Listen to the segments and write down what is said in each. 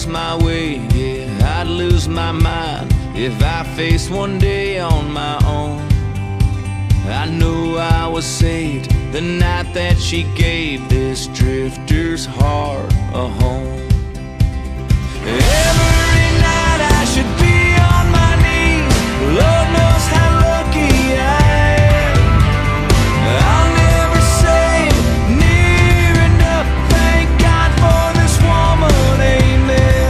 lost my way, yeah, I'd lose my mind if I faced one day on my own. I knew I was saved the night that she gave this drifter's heart a home. Every night I should be on my knees, Lord knows how lucky I am. I'll never say near enough, thank God for this woman, amen.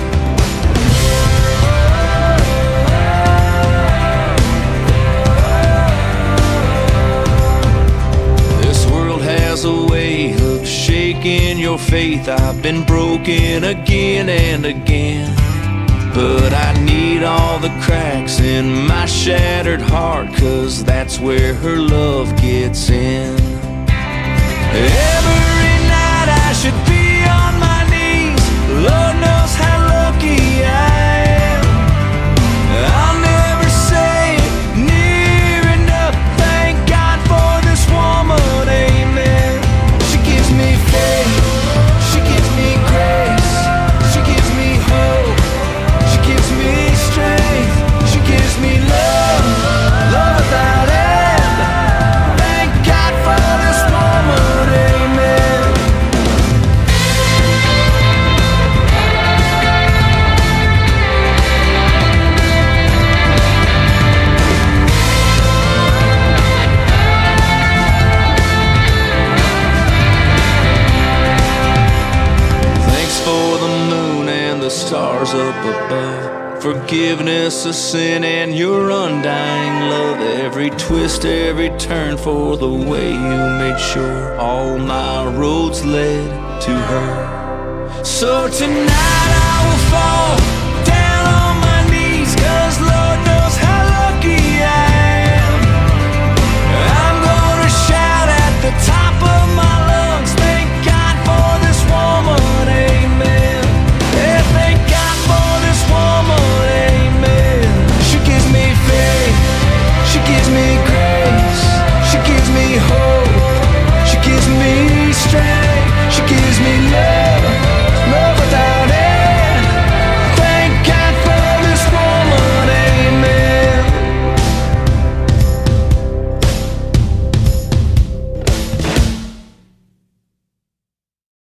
This world has a way of shaking your faith. I've been broken again and again, but I need all the cracks in my shattered heart, 'cause that's where her love gets in. Every night I should be on my knees, Lord knows how lucky I am. I'll never say near enough, thank God for this woman, amen. She gives me faith, she gives me grace, she gives me hope, she gives me strength, she gives me love, love without end. Thank God for this woman, amen. Thanks for the moon and the stars up above, forgiveness of sin and your undying love. Every twist, every turn, for the way you made sure all my roads led to her. So tonight I will fall